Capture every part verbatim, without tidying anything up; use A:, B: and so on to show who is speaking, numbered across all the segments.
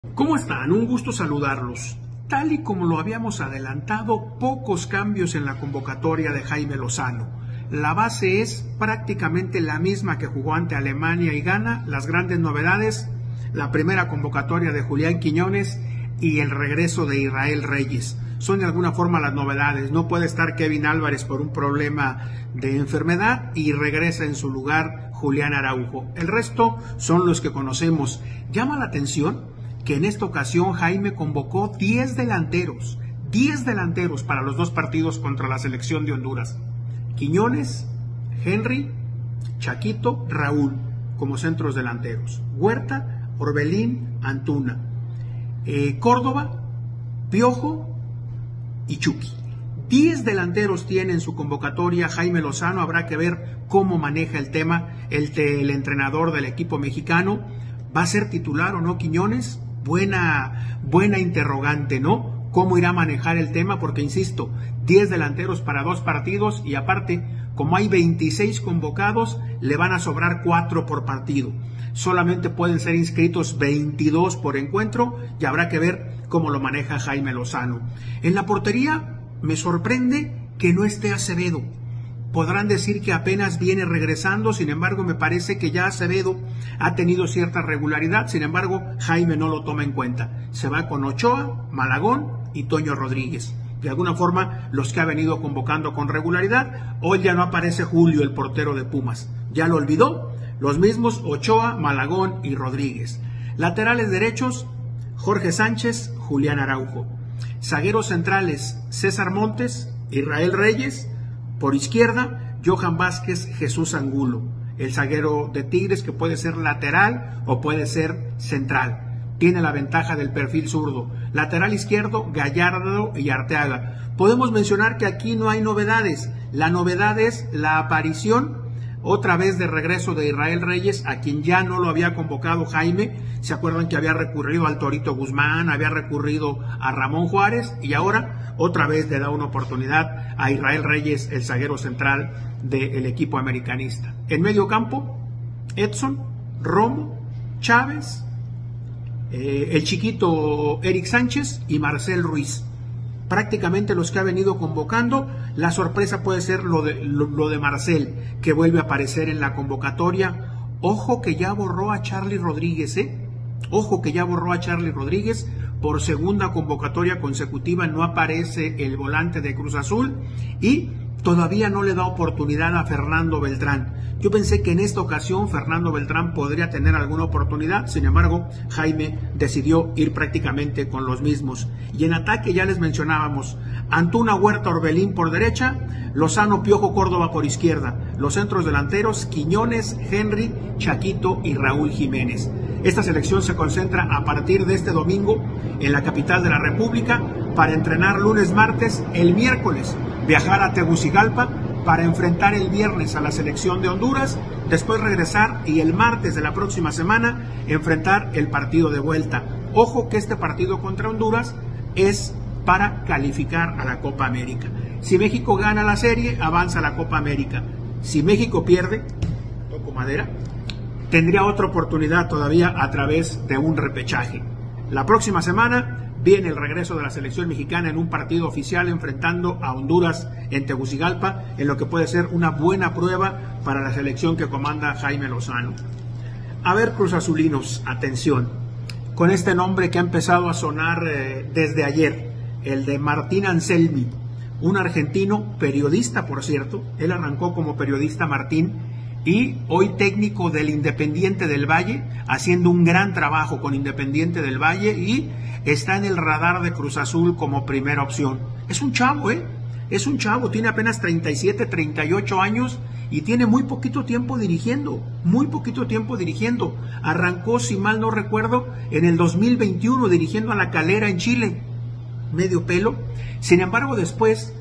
A: ¿Cómo están? Un gusto saludarlos. Tal y como lo habíamos adelantado, pocos cambios en la convocatoria de Jaime Lozano. La base es prácticamente la misma que jugó ante Alemania y Ghana. Las grandes novedades, la primera convocatoria de Julián Quiñones y el regreso de Israel Reyes. Son de alguna forma las novedades. No puede estar Kevin Álvarez por un problema de enfermedad y regresa en su lugar Julián Araujo. El resto son los que conocemos. Llama la atención que en esta ocasión Jaime convocó diez delanteros, diez delanteros para los dos partidos contra la selección de Honduras. Quiñones, Henry, Chaquito, Raúl como centros delanteros. Huerta, Orbelín, Antuna, eh, Córdoba, Piojo y Chucky. diez delanteros tiene en su convocatoria Jaime Lozano. Habrá que ver cómo maneja el tema el, el entrenador del equipo mexicano. ¿Va a ser titular o no Quiñones? Buena, buena interrogante, ¿no? ¿Cómo irá a manejar el tema? Porque, insisto, diez delanteros para dos partidos y aparte, como hay veintiséis convocados, le van a sobrar cuatro por partido. Solamente pueden ser inscritos veintidós por encuentro y habrá que ver cómo lo maneja Jaime Lozano. En la portería me sorprende que no esté Acevedo. Podrán decir que apenas viene regresando, sin embargo me parece que ya Acevedo ha tenido cierta regularidad, sin embargo Jaime no lo toma en cuenta. Se va con Ochoa, Malagón y Toño Rodríguez. De alguna forma los que ha venido convocando con regularidad. Hoy ya no aparece Julio, el portero de Pumas. Ya lo olvidó. Los mismos Ochoa, Malagón y Rodríguez. Laterales derechos, Jorge Sánchez, Julián Araujo. Zagueros centrales, César Montes, Israel Reyes. Por izquierda, Johan Vázquez, Jesús Angulo, el zaguero de Tigres que puede ser lateral o puede ser central. Tiene la ventaja del perfil zurdo. Lateral izquierdo, Gallardo y Arteaga. Podemos mencionar que aquí no hay novedades. La novedad es la aparición otra vez de regreso de Israel Reyes, a quien ya no lo había convocado Jaime. ¿Se acuerdan que había recurrido al Torito Guzmán, había recurrido a Ramón Juárez y ahora otra vez le da una oportunidad a Israel Reyes, el zaguero central del equipo americanista? En medio campo, Edson, Romo, Chávez, eh, el chiquito Eric Sánchez y Marcel Ruiz. Prácticamente los que ha venido convocando. La sorpresa puede ser lo de, lo, lo de Marcel, que vuelve a aparecer en la convocatoria. Ojo que ya borró a Charly Rodríguez, ¿eh? Ojo que ya borró a Charly Rodríguez. Por segunda convocatoria consecutiva no aparece el volante de Cruz Azul y todavía no le da oportunidad a Fernando Beltrán. Yo pensé que en esta ocasión Fernando Beltrán podría tener alguna oportunidad, sin embargo, Jaime decidió ir prácticamente con los mismos. Y en ataque ya les mencionábamos, Antuna, Huerta, Orbelín por derecha, Lozano, Piojo, Córdoba por izquierda. Los centros delanteros, Quiñones, Henry, Chaquito y Raúl Jiménez. Esta selección se concentra a partir de este domingo en la capital de la República para entrenar lunes, martes, el miércoles viajar a Tegucigalpa para enfrentar el viernes a la selección de Honduras, después regresar y el martes de la próxima semana enfrentar el partido de vuelta. Ojo que este partido contra Honduras es para calificar a la Copa América. Si México gana la serie, avanza a la Copa América. Si México pierde, toco madera, tendría otra oportunidad todavía a través de un repechaje. La próxima semana viene el regreso de la selección mexicana en un partido oficial enfrentando a Honduras en Tegucigalpa, en lo que puede ser una buena prueba para la selección que comanda Jaime Lozano. A ver, Cruz Azulinos, atención, con este nombre que ha empezado a sonar eh, desde ayer, el de Martín Anselmi, un argentino, periodista por cierto. Él arrancó como periodista, Martín, y hoy técnico del Independiente del Valle, haciendo un gran trabajo con Independiente del Valle y está en el radar de Cruz Azul como primera opción. Es un chavo, ¿eh? Es un chavo, tiene apenas treinta y siete, treinta y ocho años y tiene muy poquito tiempo dirigiendo, muy poquito tiempo dirigiendo. Arrancó, si mal no recuerdo, en el dos mil veintiuno dirigiendo a La Calera en Chile, medio pelo. Sin embargo, después,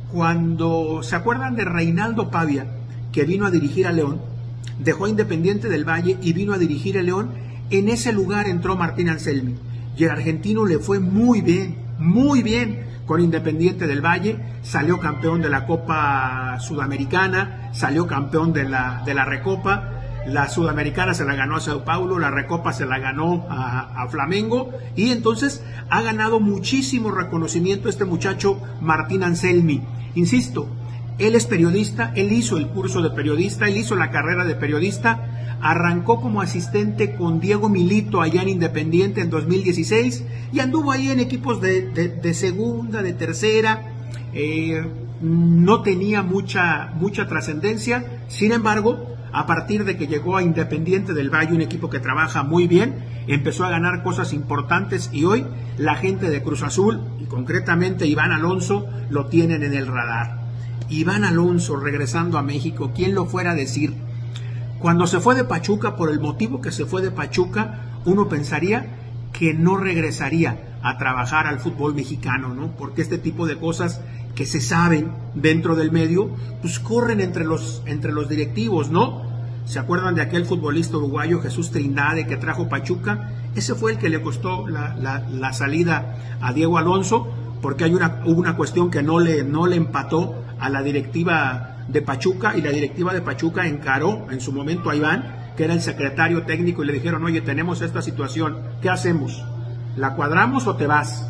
A: cuando se acuerdan de Reinaldo Pavia, que vino a dirigir a León, dejó a Independiente del Valle y vino a dirigir a León, en ese lugar entró Martín Anselmi. Y el argentino le fue muy bien, muy bien con Independiente del Valle, salió campeón de la Copa Sudamericana, salió campeón de la, de la Recopa, la Sudamericana se la ganó a Sao Paulo, la Recopa se la ganó a, a Flamengo, y entonces ha ganado muchísimo reconocimiento este muchacho Martín Anselmi. Insisto, él es periodista, él hizo el curso de periodista, él hizo la carrera de periodista, arrancó como asistente con Diego Milito allá en Independiente en dos mil dieciséis y anduvo ahí en equipos de, de, de segunda, de tercera, eh, no tenía mucha, mucha trascendencia. Sin embargo, a partir de que llegó a Independiente del Valle, un equipo que trabaja muy bien, empezó a ganar cosas importantes y hoy la gente de Cruz Azul, y concretamente Iván Alonso, lo tienen en el radar. Iván Alonso regresando a México, ¿quién lo fuera a decir? Cuando se fue de Pachuca, por el motivo que se fue de Pachuca, uno pensaría que no regresaría a trabajar al fútbol mexicano, ¿no? Porque este tipo de cosas que se saben dentro del medio, pues corren entre los, entre los directivos, ¿no? ¿Se acuerdan de aquel futbolista uruguayo Jesús Trindade que trajo Pachuca? Ese fue el que le costó la, la, la salida a Diego Alonso, porque hay una, hubo una cuestión que no le, no le empató a la directiva de Pachuca, y la directiva de Pachuca encaró en su momento a Iván, que era el secretario técnico, y le dijeron, oye, tenemos esta situación, ¿qué hacemos? ¿La cuadramos o te vas?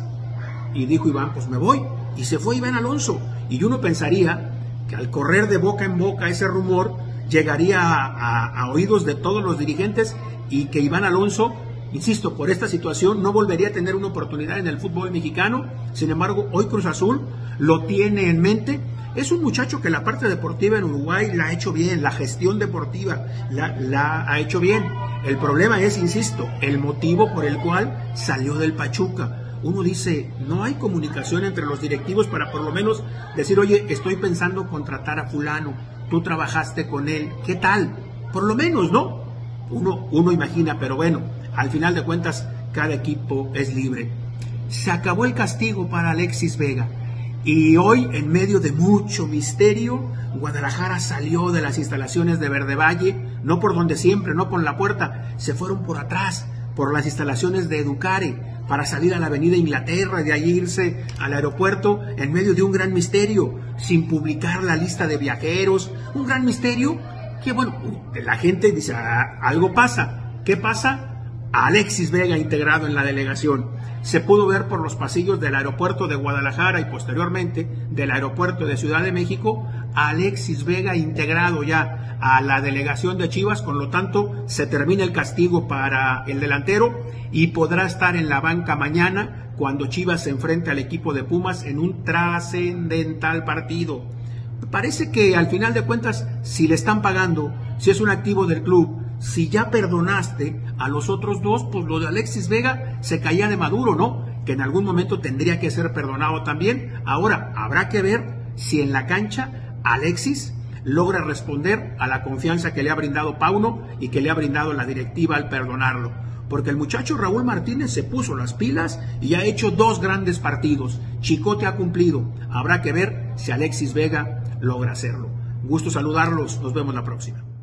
A: Y dijo Iván, pues me voy, y se fue Iván Alonso, y uno pensaría que al correr de boca en boca ese rumor llegaría a, a, a oídos de todos los dirigentes, y que Iván Alonso, insisto, por esta situación no volvería a tener una oportunidad en el fútbol mexicano. Sin embargo, hoy Cruz Azul lo tiene en mente. Es un muchacho que la parte deportiva en Uruguay la ha hecho bien, la gestión deportiva la, la ha hecho bien. El problema es, insisto, el motivo por el cual salió del Pachuca. Uno dice, no hay comunicación entre los directivos para por lo menos decir, oye, estoy pensando contratar a fulano, tú trabajaste con él, ¿qué tal? Por lo menos, ¿no? Uno, uno imagina, pero bueno, al final de cuentas, cada equipo es libre. Se acabó el castigo para Alexis Vega. Y hoy, en medio de mucho misterio, Guadalajara salió de las instalaciones de Verde Valle, no por donde siempre, no por la puerta, se fueron por atrás, por las instalaciones de Educare, para salir a la avenida Inglaterra y de allí irse al aeropuerto en medio de un gran misterio, sin publicar la lista de viajeros, un gran misterio que, bueno, la gente dice, ah, algo pasa. ¿Qué pasa? Alexis Vega integrado en la delegación. Se pudo ver por los pasillos del aeropuerto de Guadalajara y posteriormente del aeropuerto de Ciudad de México, Alexis Vega integrado ya a la delegación de Chivas, con lo tanto se termina el castigo para el delantero y podrá estar en la banca mañana cuando Chivas se enfrente al equipo de Pumas en un trascendental partido. Parece que al final de cuentas, si le están pagando, si es un activo del club, si ya perdonaste a los otros dos, pues lo de Alexis Vega se caía de maduro, ¿no? Que en algún momento tendría que ser perdonado también. Ahora, habrá que ver si en la cancha Alexis logra responder a la confianza que le ha brindado Pauno y que le ha brindado la directiva al perdonarlo. Porque el muchacho Raúl Martínez se puso las pilas y ha hecho dos grandes partidos. Chicote ha cumplido. Habrá que ver si Alexis Vega logra hacerlo. Gusto saludarlos. Nos vemos la próxima.